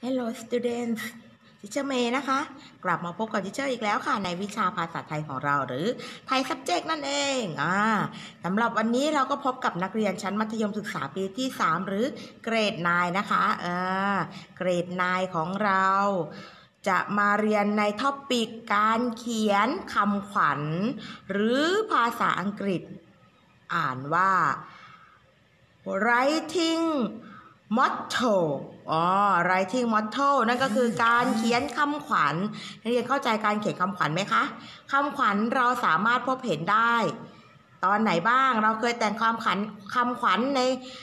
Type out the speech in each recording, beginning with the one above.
Hello students ทิเชอร์เมย์นะคะกลับมาพบกับทิเชอร์อีกแล้วค่ะในวิชาภาษาไทยของเราหรือไทย subject นั่นเองสำหรับวันนี้เราก็พบกับนักเรียนชั้นมัธยมศึกษาปีที่3หรือเกรด 9นะคะเกรด 9ของเราจะมาเรียนในท็อปิกการเขียนคำขวัญหรือภาษาอังกฤษอ่านว่า writing motto writing motto นั่นก็คือการเขียนคำขวัญนักเรียนเข้าใจการเขียนคำขวัญไหมคะคำขวัญเราสามารถพบเห็นได้ตอนไหนบ้างเราเคยแต่งคำขวัญใน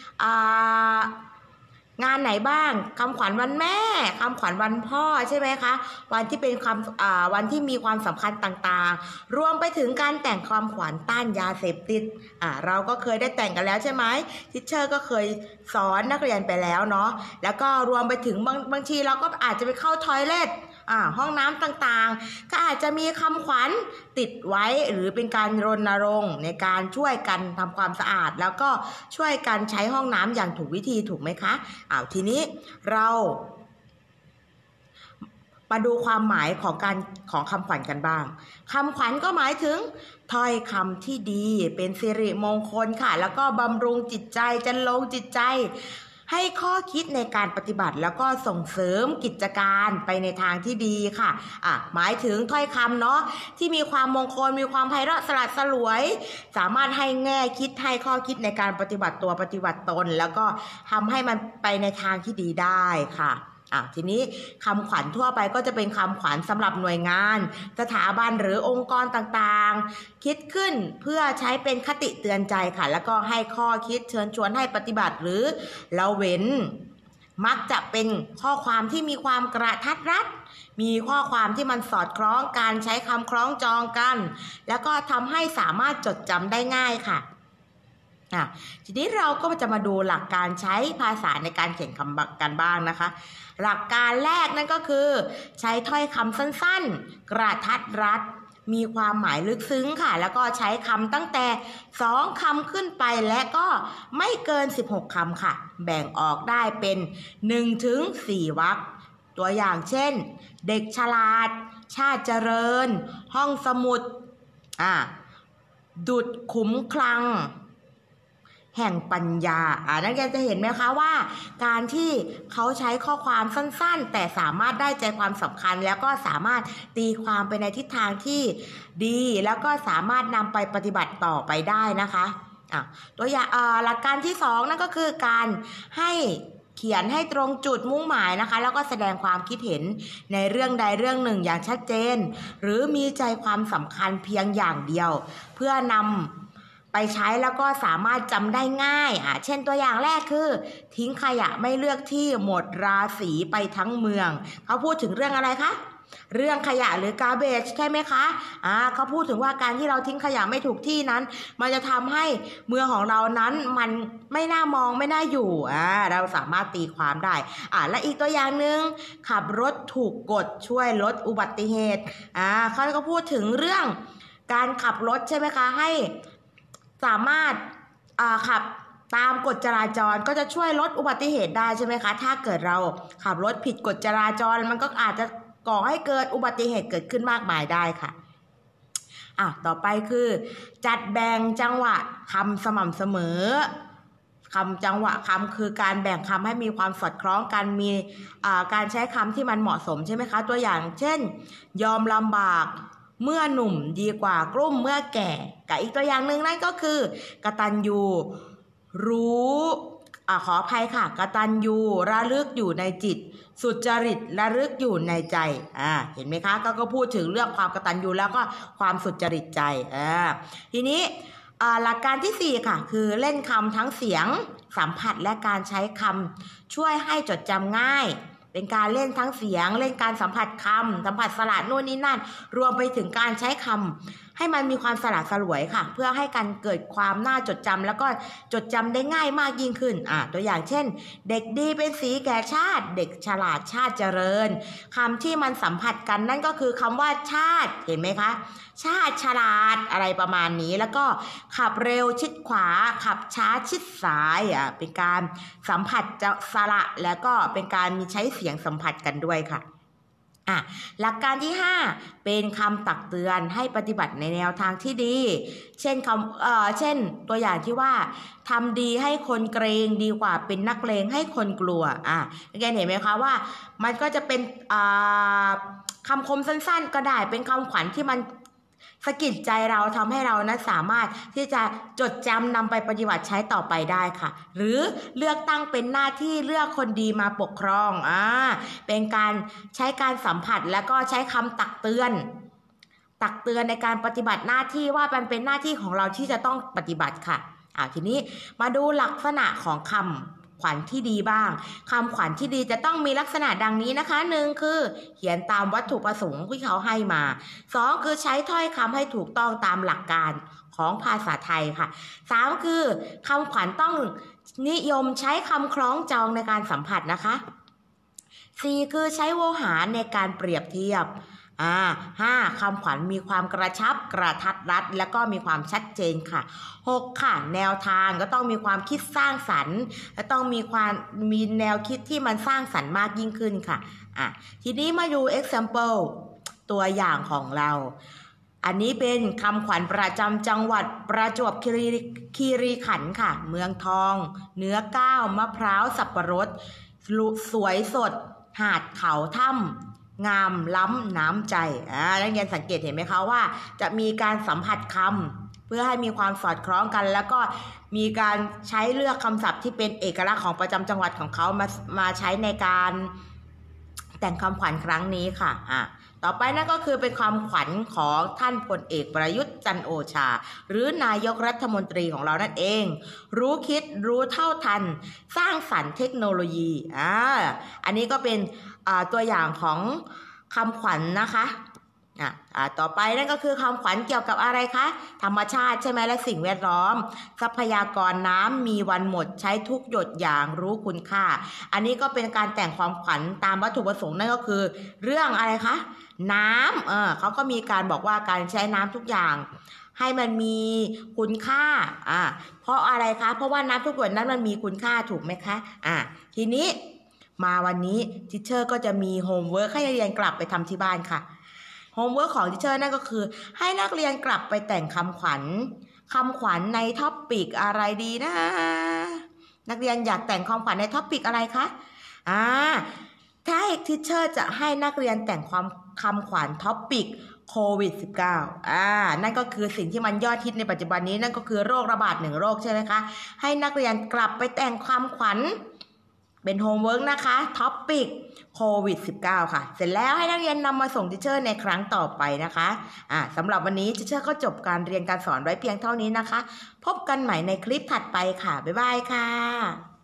งานไหนบ้างคำขวัญวันแม่คำขวัญวันพ่อใช่ไหมคะวันที่เป็นวันที่มีความสำคัญต่างๆรวมไปถึงการแต่งคำขวัญต้านยาเสพติดเราก็เคยได้แต่งกันแล้วใช่ไหมทิเชอร์ก็เคยสอนนักเรียนไปแล้วเนาะแล้วก็รวมไปถึงบางทีเราก็อาจจะไปเข้าทอยเลทห้องน้ำต่างๆก็อาจจะมีคำขวัญติดไว้หรือเป็นการรณรงค์ในการช่วยกันทำความสะอาดแล้วก็ช่วยกันใช้ห้องน้ำอย่างถูกวิธีถูกไหมคะทีนี้เรามาดูความหมายของคำขวัญกันบ้างคำขวัญก็หมายถึงถ้อยคำที่ดีเป็นสิริมงคลค่ะแล้วก็บำรุงจิตใจจันลงจิตใจให้ข้อคิดในการปฏิบัติแล้วก็ส่งเสริมกิจการไปในทางที่ดีค่ะหมายถึงถ้อยคำเนาะที่มีความมงคลมีความไพเราะสลัดสลวยสามารถให้แง่คิดให้ข้อคิดในการปฏิบัติตัวปฏิบัติตนแล้วก็ทำให้มันไปในทางที่ดีได้ค่ะทีนี้คำขวัญทั่วไปก็จะเป็นคำขวัญสำหรับหน่วยงานสถาบันหรือองค์กรต่างๆคิดขึ้นเพื่อใช้เป็นคติเตือนใจค่ะแล้วก็ให้ข้อคิดเชิญชวนให้ปฏิบัติหรือละเว้นมักจะเป็นข้อความที่มีความกระทัดรัดมีข้อความที่มันสอดคล้องการใช้คำคล้องจองกันแล้วก็ทำให้สามารถจดจำได้ง่ายค่ะทีนี้เราก็จะมาดูหลักการใช้ภาษาในการเขียนคำกันบ้างนะคะหลักการแรกนั่นก็คือใช้ถ้อยคำสั้นๆกระทัดรัดมีความหมายลึกซึ้งค่ะแล้วก็ใช้คำตั้งแต่2คำขึ้นไปและก็ไม่เกิน16คำค่ะแบ่งออกได้เป็น1 ถึง 4วรรคตัวอย่างเช่นเด็กฉลาดชาติเจริญห้องสมุดดุจขุมคลังแห่งปัญญานักเรียนจะเห็นไหมคะว่าการที่เขาใช้ข้อความสั้นๆแต่สามารถได้ใจความสำคัญแล้วก็สามารถตีความไปในทิศทางที่ดีแล้วก็สามารถนำไปปฏิบัติต่อไปได้นะคะตัวอย่างหลักการที่2นั่นก็คือการให้เขียนให้ตรงจุดมุ่งหมายนะคะแล้วก็แสดงความคิดเห็นในเรื่องใดเรื่องหนึ่งอย่างชัดเจนหรือมีใจความสำคัญเพียงอย่างเดียวเพื่อนำไปใช้แล้วก็สามารถจำได้ง่ายเช่นตัวอย่างแรกคือทิ้งขยะไม่เลือกที่หมดราศีไปทั้งเมืองเขาพูดถึงเรื่องอะไรคะเรื่องขยะหรือ garbage ใช่ไหมคะเขาพูดถึงว่าการที่เราทิ้งขยะไม่ถูกที่นั้นมันจะทำให้เมืองของเรานั้นมันไม่น่ามองไม่น่าอยู่เราสามารถตีความได้และอีกตัวอย่างหนึ่งขับรถถูกกฎช่วยลดอุบัติเหตุเขาก็พูดถึงเรื่องการขับรถใช่ไหมคะให้สามารถขับตามกฎจราจรก็จะช่วยลดอุบัติเหตุได้ใช่ไหมคะถ้าเกิดเราขับรถผิดกฎจราจรมันก็อาจจะก่อให้เกิดอุบัติเหตุเกิดขึ้นมากมายได้ค่ะต่อไปคือจัดแบ่งจังหวะคำสม่ำเสมอคำจังหวะคำคือการแบ่งคำให้มีความสอดคล้องกันมีการใช้คำที่มันเหมาะสมใช่ไหมคะตัวอย่างเช่นยอมลำบากเมื่อหนุ่มดีกว่ากลุ้มเมื่อแก่กับอีกตัวอย่างหนึ่งนั่นก็คือกตัญญูรู้ขออภัยค่ะกตัญญูระลึกอยู่ในจิตสุจริตระลึกอยู่ในใจเห็นไหมคะก็พูดถึงเรื่องความกตัญญูแล้วก็ความสุจริตใจทีนี้หลักการที่4ค่ะคือเล่นคำทั้งเสียงสัมผัสและการใช้คำช่วยให้จดจำง่ายเป็นการเล่นทั้งเสียงเล่นการสัมผัสคำสัมผัสสระโน่นนี่นั่นรวมไปถึงการใช้คให้มันมีความสละสลวยค่ะเพื่อให้การเกิดความน่าจดจำแล้วก็จดจำได้ง่ายมากยิ่งขึ้นตัวอย่างเช่นเด็กดีเป็นสีแก่ชาติเด็กฉลาดชาติเจริญคำที่มันสัมผัสกันนั่นก็คือคำว่าชาติเห็นไหมคะชาติฉลาดอะไรประมาณนี้แล้วก็ขับเร็วชิดขวาขับช้าชิดซ้ายเป็นการสัมผัสจะสระแล้วก็เป็นการมีใช้เสียงสัมผัสกันด้วยค่ะหลักการที่5เป็นคำตักเตือนให้ปฏิบัติในแนวทางที่ดีเช่นเช่นตัวอย่างที่ว่าทำดีให้คนเกรงดีกว่าเป็นนักเลงให้คนกลัวแกเห็นไหมคะว่ามันก็จะเป็นคำคมสั้นๆก็ได้เป็นคำขวัญที่มันสะกิดใจเราทำให้เรานะสามารถที่จะจดจำนำไปปฏิบัติใช้ต่อไปได้ค่ะหรือเลือกตั้งเป็นหน้าที่เลือกคนดีมาปกครองเป็นการใช้การสัมผัสแล้วก็ใช้คำตักเตือนในการปฏิบัติหน้าที่ว่ามันเป็นหน้าที่ของเราที่จะต้องปฏิบัติค่ะทีนี้มาดูลักษณะของคำขวัญที่ดีบ้างคำขวัญที่ดีจะต้องมีลักษณะดังนี้นะคะ1คือเขียนตามวัตถุประสงค์ที่เขาให้มา2คือใช้ถ้อยคำให้ถูกต้องตามหลักการของภาษาไทยค่ะ3คือคำขวัญต้องนิยมใช้คำคล้องจองในการสัมผัสนะคะ4คือใช้โวหารในการเปรียบเทียบ5คำขวัญมีความกระชับกระทัดรัดแล้วก็มีความชัดเจนค่ะ6ค่ะแนวทางก็ต้องมีความคิดสร้างสรรค์และต้องมีแนวคิดที่มันสร้างสรรค์มากยิ่งขึ้นค่ะทีนี้มาดู example ตัวอย่างของเราอันนี้เป็นคำขวัญประจำจังหวัดประจวบคีรีขันธ์ค่ะเมืองทองเนื้อก้าวมะพร้าวสับปะรดสวยสดหาดเขาถ้ำงามล้ำน้ำใจนักเรียนสังเกตเห็นไหมคะว่าจะมีการสัมผัสคำเพื่อให้มีความสอดคล้องกันแล้วก็มีการใช้เลือกคำศัพท์ที่เป็นเอกลักษณ์ของประจำจังหวัดของเขามาใช้ในการแต่งคำขวัญครั้งนี้ค่ะต่อไปนั่นก็คือเป็นความขวัญของท่านพลเอกประยุทธ์จันทร์โอชาหรือนายกรัฐมนตรีของเรานั่นเองรู้คิดรู้เท่าทันสร้างสรรค์เทคโนโลยีอันนี้ก็เป็นตัวอย่างของคำขวัญนะคะต่อไปนั่นก็คือคำขวัญเกี่ยวกับอะไรคะธรรมชาติใช่ไหมและสิ่งแวดล้อมทรัพยากรน้ำมีวันหมดใช้ทุกหยดอย่างรู้คุณค่าอันนี้ก็เป็นการแต่งความขวัญตามวัตถุประสงค์นั่นก็คือเรื่องอะไรคะน้ำเขาก็มีการบอกว่าการใช้น้ำทุกอย่างให้มันมีคุณค่าเพราะอะไรคะเพราะว่าน้ำทุกหยดนั้นมันมีคุณค่าถูกไหมคะทีนี้มาวันนี้ทิเชอร์ก็จะมีโฮมเวิร์คให้นักเรียนกลับไปทำที่บ้านค่ะโฮมเวิร์คของทิเชอร์นั่นก็คือให้นักเรียนกลับไปแต่งคำขวัญในท็อปปิกอะไรดีนะนักเรียนอยากแต่งคำขวัญในท็อปปิกอะไรคะถ้าทิเชอร์จะให้นักเรียนแต่งคำขวัญท็อปปิกโควิด -19 นั่นก็คือสิ่งที่มันยอดฮิตในปัจจุบันนี้นั่นก็คือโรคระบาด1โรคใช่ไหมคะให้นักเรียนกลับไปแต่งคำขวัญเป็นโฮมเวิร์กนะคะท็อปปิกโควิด -19 ค่ะเสร็จแล้วให้นักเรียนนำมาส่งทิเชอร์ในครั้งต่อไปนะคะสำหรับวันนี้ทิเชอร์ก็จบการเรียนการสอนไว้เพียงเท่านี้นะคะพบกันใหม่ในคลิปถัดไปค่ะบ๊ายบายค่ะ